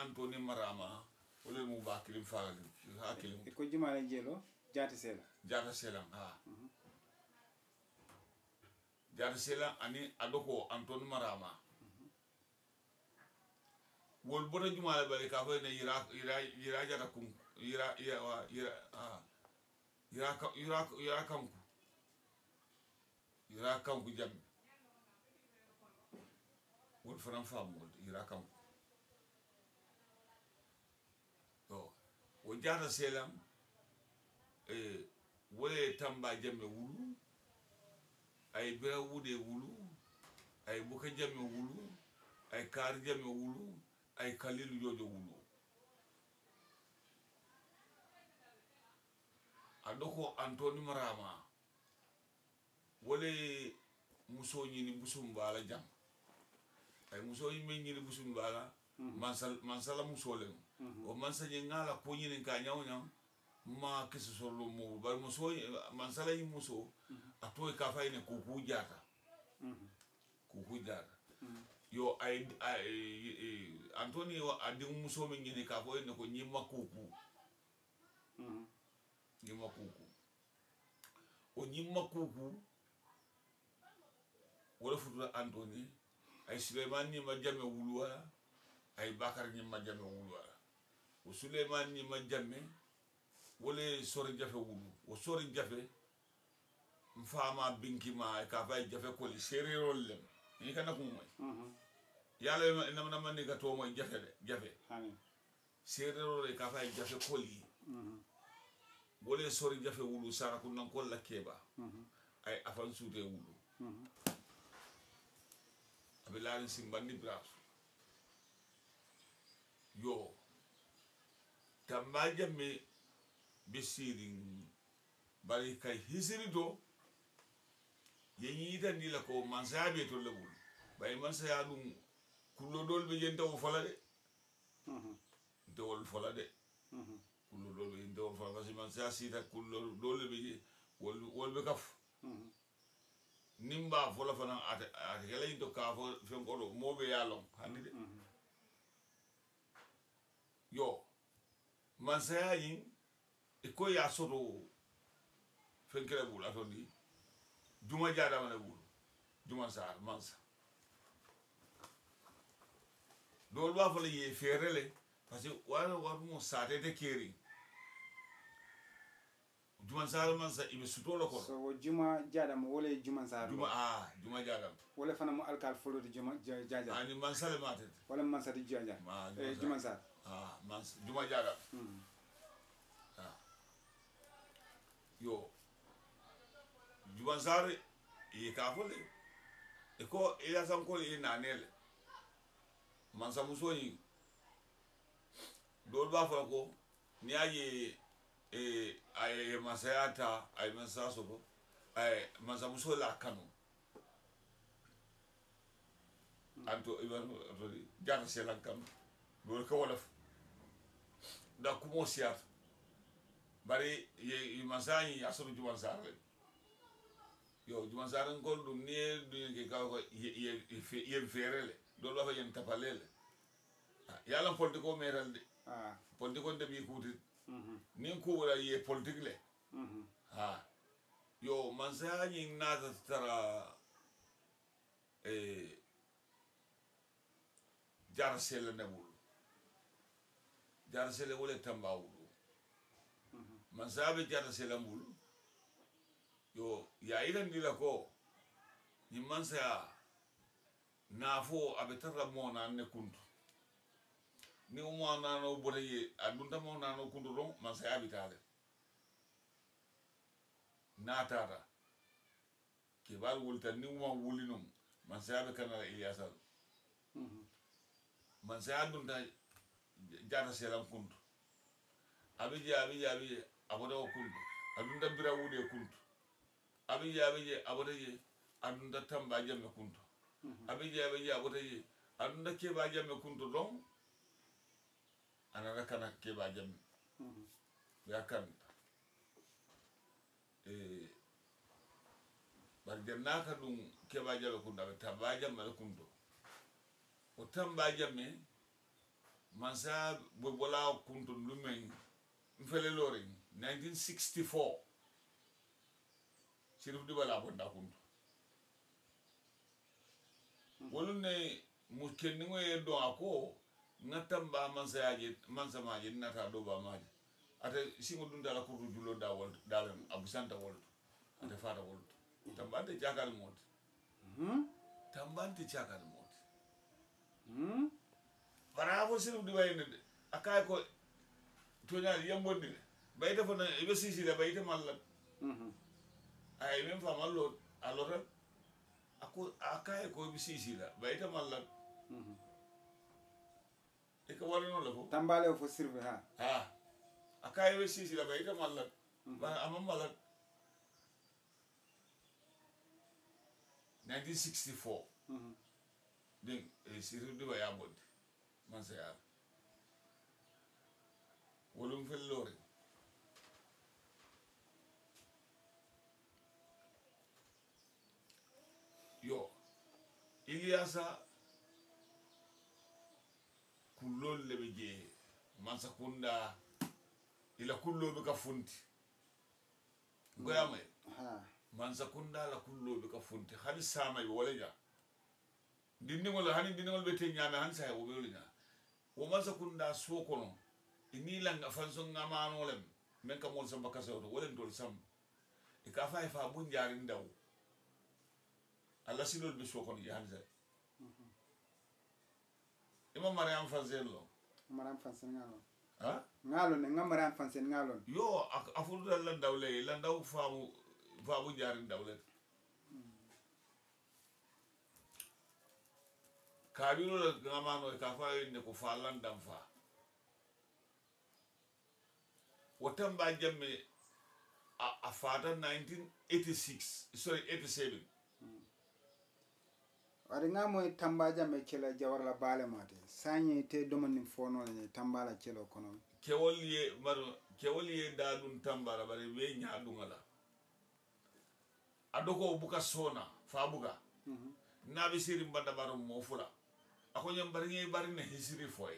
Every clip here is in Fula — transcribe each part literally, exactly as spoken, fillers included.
Antoni Marama wala mu ba kilim fagal ha kilim ko jumala jelo jati sela jata selam ha jata selam ani adoko Antoni Marama wol bodo jumala bale ka fa ne ira ira ira jata kum ira ira ira ah ira ira ira kanku ira kanku jam wol faram fam wol ira kanku to o jata selam e wole tamba jamme wulu ay bira wude wulu ay buka jamme wulu ay kar jamme wulu ay kalilu jojo wulu adoko Antoni Marama wole muso nyini busumbala jam ay muso yimi nyini busumbala mansal mansala muso len o mansa ngala ko nyini ka nyaw nyaw ma kisu solo mo bar muso mansala yi muso atoy ka fayne ko ku jata ku ku jata yo ay ay Antoni adi muso mi nyini ka fo ne ko nyima kuku nyima kuku o nyima kuku wala futura Antoni ay Suleiman ni ma jamme wulwa ay Bakar ni ma jamme wulwa o Suleiman ni ma jamme wala sori jafe wulu o sori jafe mfama binki ma ka fay jafe ko li sererol lem ni kana ko moy yalla nam nam ni ka to moy jafe de jafe amin sererol ka fay jafe ko li wala sori jafe wulu sara ko nan ko la keba ay afan soute wulu abilani simbandi braso yo tamba jamme besirin bari kay hisiri do yenyi tan ni la ko mansabe to lebul bay mansaya dum kullo dol be jenta o fala de dol fala de kullo dol be jenta o fala parce que mansaya sita kullo dol be wol wol be kaf nimba fola fana ate ate gele to ka fo fen ko do mobe yalon handi de yo mansaya yin e ko ya soto fen kere bul atondi juma jada mane bul juma sar mansa dol ba fala ye ferele parce que wala wa mo sate de keri juma sar mansa ibe sutolo ko so juma jada mo wala juma sar juma ah juma jada wala fana mo alkal folo de juma jaja ani mansa le matet wala mansa di jaja eh juma sar ah mansa juma jada ah yo juma sar e ka fole e ko Illiasa ko e nanele mansa muso yi dol ba fa ko ni aye e ay masayata ay mansa so ko ay mansa muso la kanu anto iban rodi jara selan kam dol ko wala da ko mo siat bari ye mansa yi asuru juman sar yo juman sar ngol dum ni du ke ka ko ye ye ferele dol ba fa yen tapalele yalla politiko meral de ah politiko de bi kuti mhm nin ko wala ye politique le mhm ha yo mansa yi nata tara eh jar sel ne bul jar sel wala tamba wulu mansa be jar sel mbul yo ya idan dila ko ni mansa nafo abetara mona ne kuntu ni mo nano botaye adunta mo nano kundu ron mansa abitale natata ke bal wulta ni mo wulinum mansa abe kanala Illiasa mhm mansa adunta jata selam kuntu abije abije abije abodo kuntu adunta bira wude kuntu abije abije abodaye adunta tamba jamme kuntu abije abije abodaye adunta keba jamme kuntu don anana kana keba jamme ya kan eh barjanna ka dum keba jamme kuntu tamba jamme kuntu o tamba jamme mansa bo bola kuntu lumen mfele loring nineteen sixty-four sirif di bala bonda kuntu wolune mu kenni ngoye do ako ngatamba mansa yaje mansa maje nata do ba maje ate singo dun dala ko julo da wol dalen abusanta wol ate fata wol tambante jakal mot hmm tambante jakal mot hmm bara fo sirif di wayne akay ko to nyaal yambondile bayta fo na ibe sisi la bayta mallat hmm ay même fa mallo alora ako akay ko bi sisi la bayta mallat hmm e ko wala no la fo tambale fo sirve ha ha akay be sisi la bayta mallat ba amam mallat nineteen sixty-four hmm ding e sirif di waya bod man sa ya wolum fel lore yo Illiasa kullol lebe je mansa kunda ila kullo be ka funti goyama ha mansa kunda la kullo be ka funti hadi sama be wala ja dinni wala hani dinni wala be te nyame han sa wo be wala wo mansa kunda so kono ini langa fanso ngamano lem men ka mol samba kaso wala ndol sam e ka fay fa bu njaari ndaw alla silol be so kono ya hanza imam mariam fanzelo maram fansen ngalo ha ngalo ne ngamaram fansen ngalo yo afudu dal la dawle la ndaw faamu faamu njaari dawle kabilo la ngamano e ka fay ne ko fa landam fa watamba jamme a, a fata nineteen eighty-six sorry eighty-seven wari ngamo tambaja me kela jawarla bale mate sanye te domani fono ne tambala kelo kono kewol ye maro kewol ye dadun tambara bare be nyaadungala adoko buka sona fa buka mhm nabi siri mbanda baro mo fula ako nyam bari ngi bari ne hisiri foy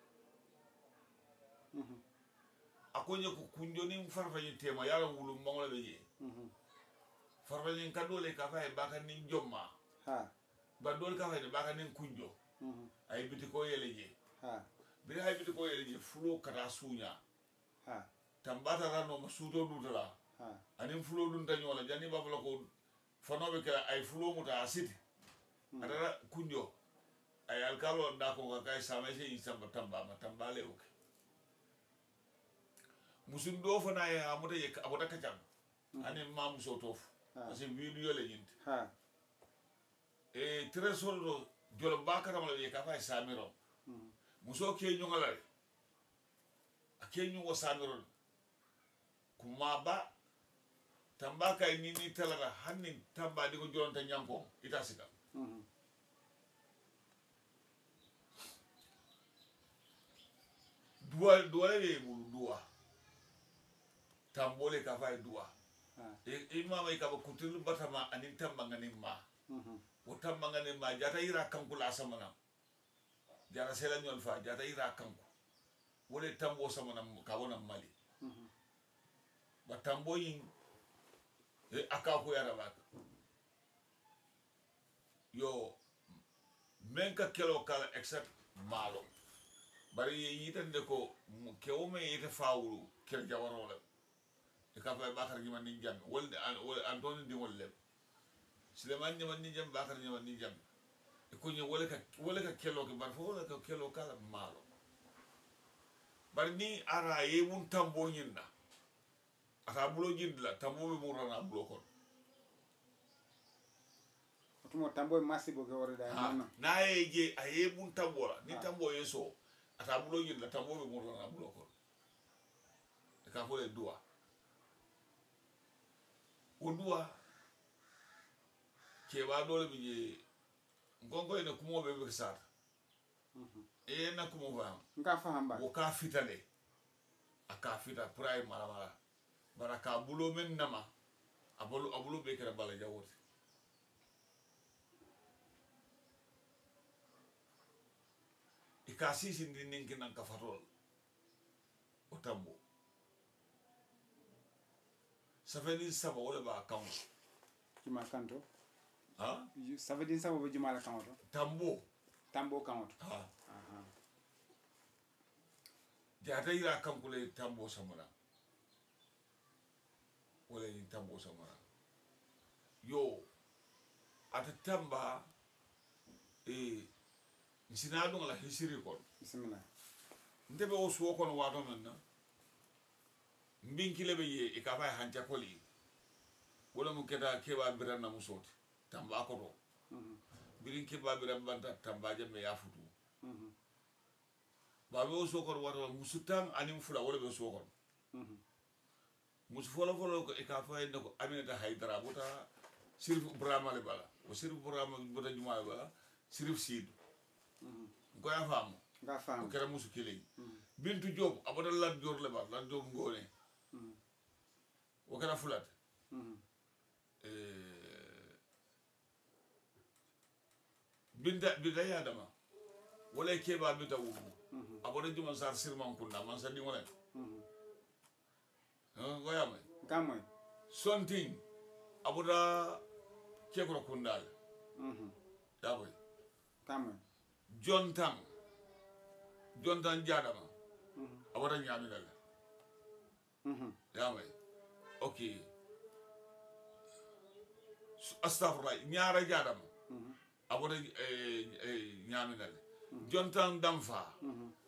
mhm ako nyako kunjoni farfañi tema yala wulu mangla be je mhm farfañi kadole ka fay baka ni jomma ha ba dol ka fay baka ni kunjo mhm ay biti ko yele je ha bi hay biti ko yele je fulo kata sunya ha tambata rano ma suto dutala ha anin fulo dun tanyola jani babla ko fonobe kala ay fulo muta asiti adara kunjo ay alkalo da ko ka kay samese isamba tamba ma tambale oke musun do fana ya amuta ye abuta kacam ani mamu so tofu parce que video le nyint ha e tresor do jolo bakara ma ye ka fay samiro mhm muso ke nyongala ake nyongo samiro kuma ba tamba kay ni ni talara hanni tamba di ko jonta nyanko itasika mhm duwa duwa le bulu duwa tambole ka fay duwa ha e e mama ka ba kutilu batama anin tamba ngani ma mhm o tamba ngani ma jata ira kanku la samana jara sela nyol fa jata ira kanku wole tambo samana ka wona mali mhm ba tambo yin e aka ko yara ba yo men ka kelo kala exact malo bari yitande ko kewo me yita fawru kel jawaro la e ka fay bakar gi man ni jam wolde antoni di wolle Suleman ni man ni jam bakar ni man ni jam e ko ni wole ka wole ka kelo ke bar fo wole ka kelo kala malo bari ni ara ye mun tambo nyinda ata bulo jindla tambo be murana bulo kon otumo tambo masibo ke wore da ha non na ye je aye mun tambo la ni tambo yeso ata bulo jindla tambo be murana bulo kon e ka fo le dua o dua ke ba dole bi je ngongo ene kumo be be sar mhm e na kumo ba nga fahamba o ka fitale aka fita pray mara mara baraka bulo men nama abulu abulu be kera bala jawoti ka sisindi ninki nan ka fatol o tambo safedi saba wala ba kan juma kanto ha safedi saba be juma la kanto tambo tambo kanto ha aha jata ira kan kule tambo samara wala ni tambo samara yo ata tamba e sinadu ngala hisiri kon bismillah ndebe o suwo kon wato men na mbinkile be ye e ka fay hanja koli wala mu keda keba biranna musoti tamba ko do mhm birin keba biran banta tamba je me ya futu mhm babe o suwo kon wato musutam anim fula wala be suwo kon mhm musu folo folo ko e ka fay ndako aminata haydara buta sirif brahma le bala o sirif brahma buta juma le bala sirif sid mhm goya famu nga fam kera musu kile mhm bintu job abada la jor le ba la job ngone mhm o kera fulat mhm eh binda binda ya dama wala keba binta wu mhm abada juma sar sirman kunna man sa di wala mhm ha goya mai gamoy something abada kekro kundal mhm ya boy gamoy jontan jontan jadama mhm abada nyami dal mhm ya mai okay astaghfirullah nyaara jadama mhm abada eh eh nyami dal jontan damfa mhm